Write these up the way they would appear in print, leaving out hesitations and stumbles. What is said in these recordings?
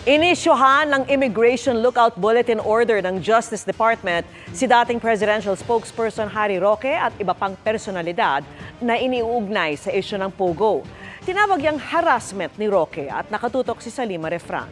Inisyuhan ng Immigration Lookout Bulletin Order ng Justice Department si dating presidential spokesperson Harry Roque at iba pang personalidad na iniuugnay sa isyu ng Pogo. Tinawag yang harassment ni Roque at nakatutok si Salima Refran.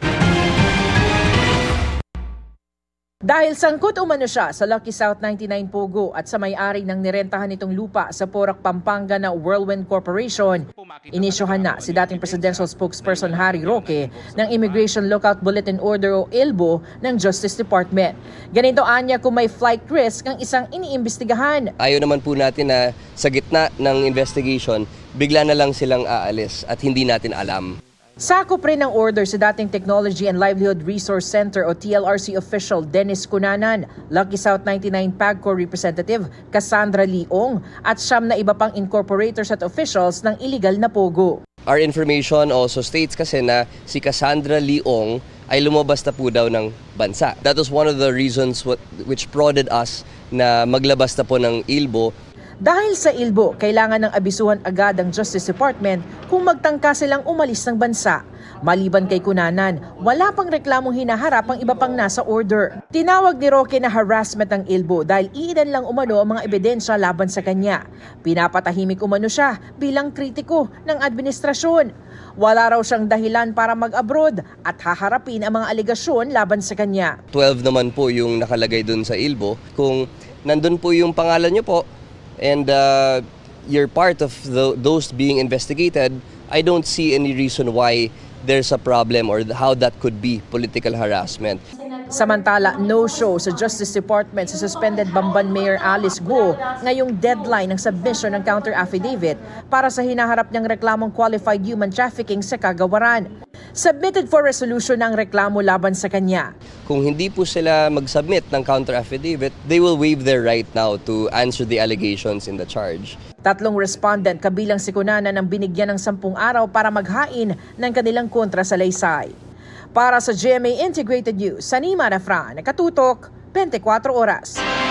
Dahil sangkot umano siya sa Lucky South 99 Pogo at sa may-ari ng nirentahan nitong lupa sa Porac, Pampanga na Whirlwind Corporation, inisyuhan na si dating presidential spokesperson Harry Roque ng Immigration Lookout Bulletin Order o ILBO ng Justice Department. Ganito anya kung may flight risk ang isang iniimbestigahan. Ayaw naman po natin na sa gitna ng investigation, bigla na lang silang aalis at hindi natin alam. Sakop rin ng order sa dating Technology and Livelihood Resource Center o TLRC official Dennis Cunanan, Lucky South 99 PAGCO representative Cassandra Leong at siyam na iba pang incorporators at officials ng illegal na Pogo. Our information also states kasi na si Cassandra Leong ay lumabas na po daw ng bansa. That was one of the reasons which prodded us na maglabas na po ng ILBO. Dahil sa ILBO, kailangan ng abisuhan agad ang Justice Department kung magtangka silang umalis ng bansa. Maliban kay Cunanan, wala pang reklamong hinaharap ang iba pang nasa order. Tinawag ni Roque na harassment ang ILBO dahil iilan lang umano ang mga ebidensya laban sa kanya. Pinapatahimik umano siya bilang kritiko ng administrasyon. Wala raw siyang dahilan para mag-abroad at haharapin ang mga alegasyon laban sa kanya. 12 naman po yung nakalagay dun sa ILBO. Kung nandun po yung pangalan niyo po, and you're part of those being investigated, I don't see any reason why there's a problem or how that could be political harassment. Samantala, no-show sa Justice Department sa suspended Bamban Mayor Alice Guo ngayong deadline ng submission ng counter-affidavit para sa hinaharap niyang reklamong qualified human trafficking sa Kagawaran. Submitted for resolution ang reklamo laban sa kanya. Kung hindi po sila mag-submit ng counter-affidavit, they will waive their right now to answer the allegations in the charge. 3 respondent kabilang si Cunanan ang binigyan ng 10 araw para maghain ng kanilang kontra sa laysay. Para sa GMA Integrated News, Salima Refran, nakatutok 24 oras.